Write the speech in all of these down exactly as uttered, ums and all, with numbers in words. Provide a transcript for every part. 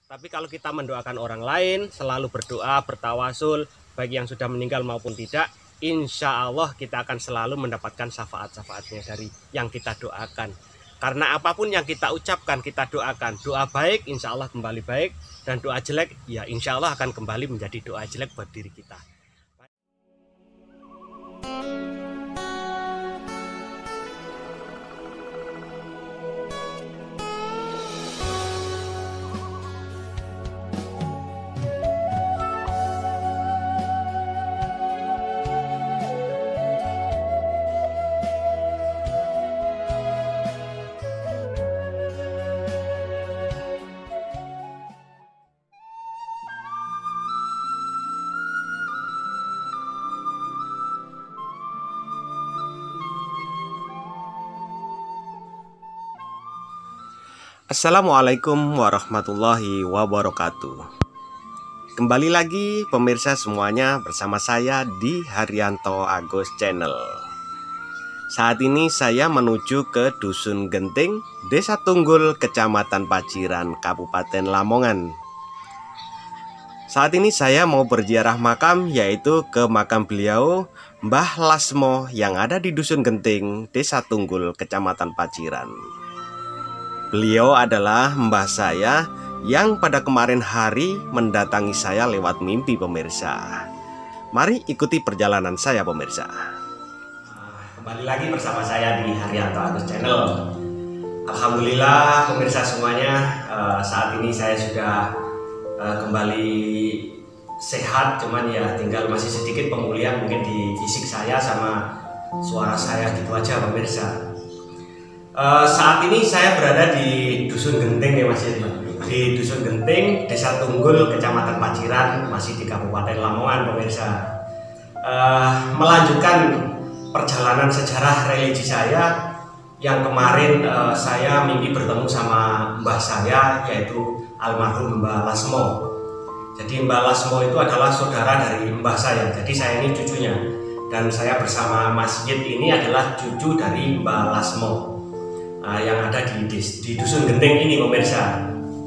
Tapi kalau kita mendoakan orang lain, selalu berdoa, bertawasul, baik yang sudah meninggal maupun tidak, insya Allah kita akan selalu mendapatkan syafaat-syafaatnya dari yang kita doakan. Karena apapun yang kita ucapkan, kita doakan. Doa baik, insya Allah kembali baik. Dan doa jelek, ya insya Allah akan kembali menjadi doa jelek buat diri kita. Assalamualaikum warahmatullahi wabarakatuh. Kembali lagi pemirsa semuanya bersama saya di Haryanto Agus Channel. Saat ini saya menuju ke Dusun Genting, Desa Tunggul, Kecamatan Paciran, Kabupaten Lamongan. Saat ini saya mau berziarah makam, yaitu ke makam beliau Mbah Lasmo yang ada di Dusun Genting, Desa Tunggul, Kecamatan Paciran. Beliau adalah mbah saya yang pada kemarin hari mendatangi saya lewat mimpi pemirsa. Mari ikuti perjalanan saya pemirsa. Kembali lagi bersama saya di Haryanto Agus Channel. Alhamdulillah pemirsa semuanya, saat ini saya sudah kembali sehat. Cuman ya tinggal masih sedikit pemulihan mungkin di fisik saya sama suara saya gitu aja pemirsa. Uh, saat ini saya berada di Dusun Genting ya Mas ya. Di Dusun Genting, Desa Tunggul, Kecamatan Paciran, masih di Kabupaten Lamongan pemirsa. Uh, melanjutkan perjalanan sejarah religi saya yang kemarin uh, saya mimpi bertemu sama mbah saya, yaitu almarhum Mbah Lasmo. Jadi Mbah Lasmo itu adalah saudara dari mbah saya, jadi saya ini cucunya. Dan saya bersama Mas Yit ini adalah cucu dari Mbah Lasmo. Nah, yang ada di, di, di Dusun Genting ini pemirsa.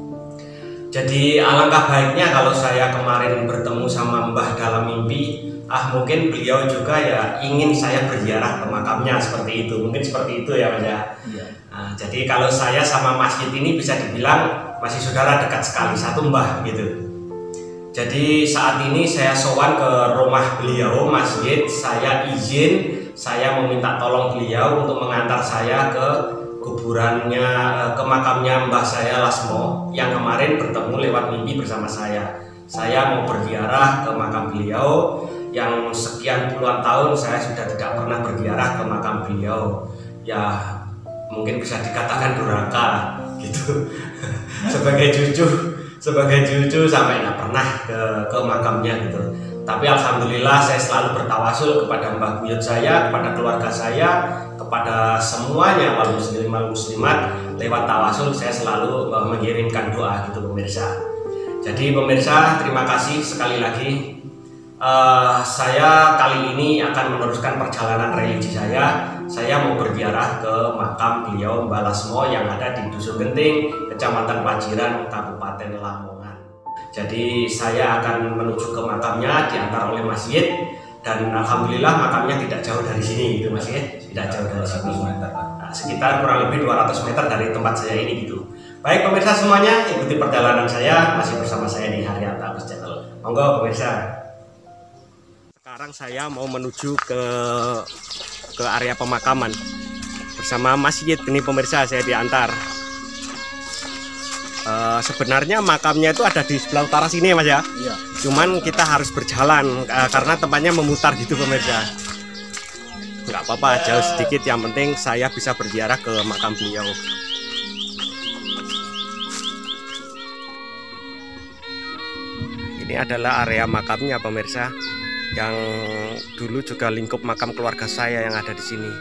Jadi alangkah baiknya kalau saya kemarin bertemu sama mbah dalam mimpi, ah mungkin beliau juga ya ingin saya berziarah ke makamnya seperti itu, mungkin seperti itu ya Mas ya. Iya. Nah, jadi kalau saya sama Mas Yit ini bisa dibilang masih saudara dekat sekali, satu mbah gitu. Jadi saat ini saya sowan ke rumah beliau Mas Yit, saya izin, saya meminta tolong beliau untuk mengantar saya ke kuburannya, ke makamnya mbah saya Lasmo yang kemarin bertemu lewat mimpi bersama saya. Saya mau berziarah ke makam beliau yang sekian puluhan tahun saya sudah tidak pernah berziarah ke makam beliau. Ya mungkin bisa dikatakan durhaka gitu. Sebagai cucu, sebagai cucu sampai tidak pernah ke, ke makamnya gitu. Tapi alhamdulillah saya selalu bertawasul kepada mbah buyut saya, kepada keluarga saya, kepada semuanya wal muslim wal muslimat. Lewat tawasul saya selalu uh, mengirimkan doa gitu pemirsa. Jadi pemirsa, terima kasih sekali lagi. Uh, saya kali ini akan meneruskan perjalanan religi saya. Saya mau berziarah ke makam beliau Mbah Lasmo yang ada di Dusun Genting, Kecamatan Paciran, Kabupaten Lamongan. Jadi saya akan menuju ke makamnya diantar oleh Mas Yit, dan alhamdulillah makamnya tidak jauh dari sini gitu Mas Yit, tidak jauh dari sini. Nah, sekitar kurang lebih dua ratus meter dari tempat saya ini gitu. Baik pemirsa semuanya, ikuti perjalanan saya, masih bersama saya di Haryanto Agus Channel. Monggo pemirsa. Sekarang saya mau menuju ke ke area pemakaman bersama Mas Yit ini pemirsa, saya diantar. Uh, sebenarnya makamnya itu ada di sebelah utara sini ya Mas ya. Iya. Cuman kita harus berjalan uh, karena tempatnya memutar gitu pemirsa. Nggak apa-apa, jauh sedikit, yang penting saya bisa berziarah ke makam beliau. Ini adalah area makamnya pemirsa, yang dulu juga lingkup makam keluarga saya yang ada di sini.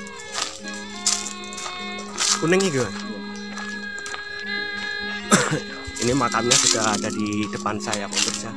Kuning juga. Ini makamnya sudah ada di depan saya pemirsa.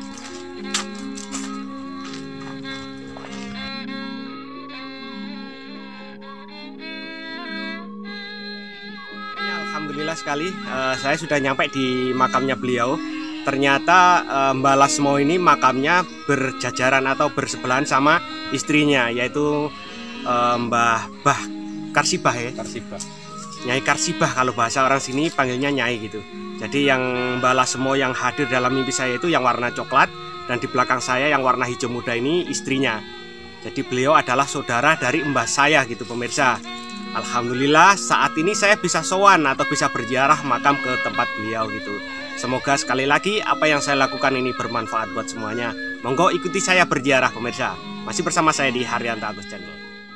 Alhamdulillah sekali, uh, saya sudah nyampe di makamnya beliau. Ternyata uh, Mbah Lasmo ini makamnya berjajaran atau bersebelahan sama istrinya, yaitu uh, Mbah Bah Karsibah ya. Karsibah. Nyai Karsibah kalau bahasa orang sini panggilnya Nyai gitu. Jadi yang Mbah Lasmo yang hadir dalam mimpi saya itu yang warna coklat, dan di belakang saya yang warna hijau muda ini istrinya. Jadi beliau adalah saudara dari mbah saya gitu pemirsa. Alhamdulillah saat ini saya bisa sowan atau bisa berziarah makam ke tempat beliau gitu. Semoga sekali lagi apa yang saya lakukan ini bermanfaat buat semuanya. Monggo ikuti saya berziarah pemirsa. Masih bersama saya di Haryanto Agus Channel.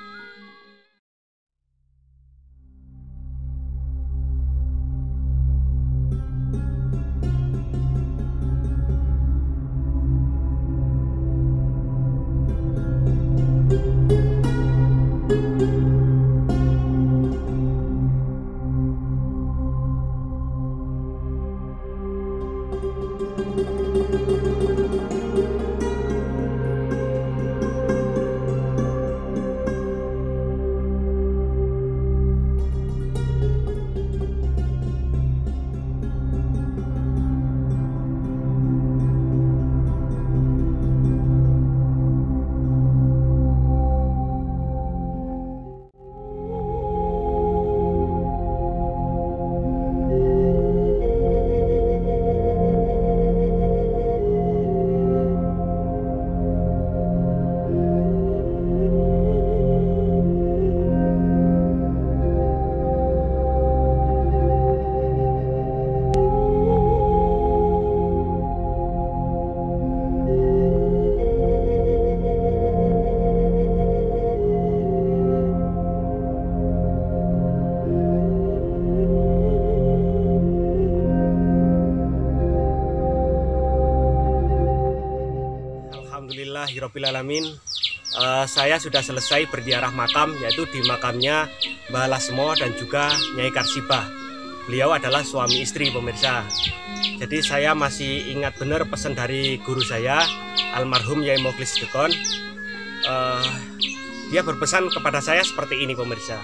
Alhamdulillahirobbilalamin. Uh, saya sudah selesai berziarah makam, yaitu di makamnya Mbah Lasmo dan juga Nyai Karsibah. Beliau adalah suami istri pemirsa. Jadi saya masih ingat benar pesan dari guru saya, almarhum Yai Mokhlis Dekon. Uh, dia berpesan kepada saya seperti ini pemirsa.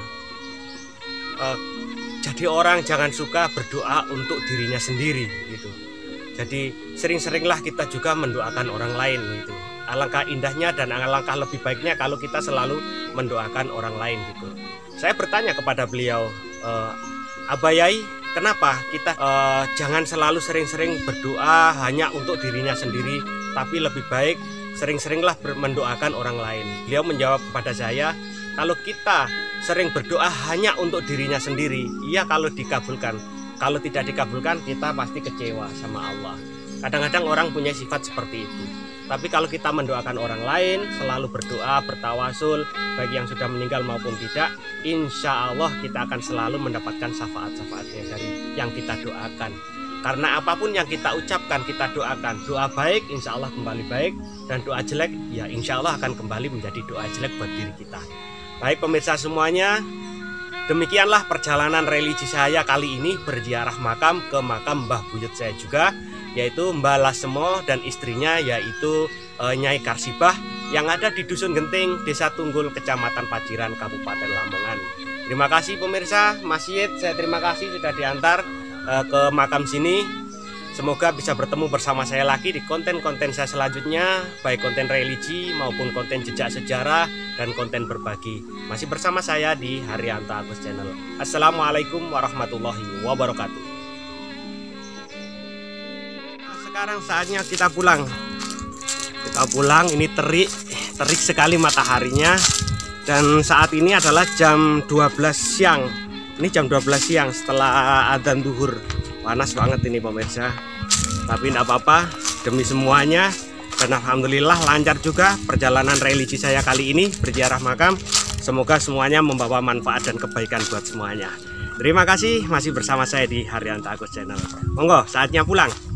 Uh, jadi orang jangan suka berdoa untuk dirinya sendiri gitu. Jadi sering-seringlah kita juga mendoakan orang lain gitu. Alangkah indahnya dan alangkah lebih baiknya kalau kita selalu mendoakan orang lain gitu. Saya bertanya kepada beliau, e, Abah Yai, kenapa kita e, jangan selalu sering-sering berdoa hanya untuk dirinya sendiri, tapi lebih baik sering-seringlah mendoakan orang lain. Beliau menjawab kepada saya, kalau kita sering berdoa hanya untuk dirinya sendiri, iya kalau dikabulkan. Kalau tidak dikabulkan, kita pasti kecewa sama Allah. Kadang-kadang orang punya sifat seperti itu. Tapi kalau kita mendoakan orang lain, selalu berdoa, bertawasul, bagi yang sudah meninggal maupun tidak, insya Allah kita akan selalu mendapatkan syafaat-syafaatnya dari yang kita doakan. Karena apapun yang kita ucapkan, kita doakan. Doa baik, insya Allah kembali baik. Dan doa jelek, ya insya Allah akan kembali menjadi doa jelek buat diri kita. Baik pemirsa semuanya, demikianlah perjalanan religi saya kali ini berziarah makam ke makam Mbah Buyut saya juga, yaitu Mbah Lasmo dan istrinya yaitu e, Nyai Karsibah yang ada di Dusun Genting, Desa Tunggul, Kecamatan Paciran, Kabupaten Lamongan. Terima kasih pemirsa, Mas Yid, saya terima kasih sudah diantar e, ke makam sini. Semoga bisa bertemu bersama saya lagi di konten-konten saya selanjutnya, baik konten religi maupun konten jejak sejarah dan konten berbagi. Masih bersama saya di Haryanto Agus Channel. Assalamualaikum warahmatullahi wabarakatuh. Nah, sekarang saatnya kita pulang. Kita pulang, ini terik, terik sekali mataharinya. Dan saat ini adalah jam dua belas siang. Ini jam dua belas siang setelah adzan zuhur. Panas banget ini pemirsa, tapi tidak apa-apa demi semuanya. Dan alhamdulillah lancar juga perjalanan religi saya kali ini berziarah makam. Semoga semuanya membawa manfaat dan kebaikan buat semuanya. Terima kasih masih bersama saya di Haryanto Agus Channel. Monggo saatnya pulang.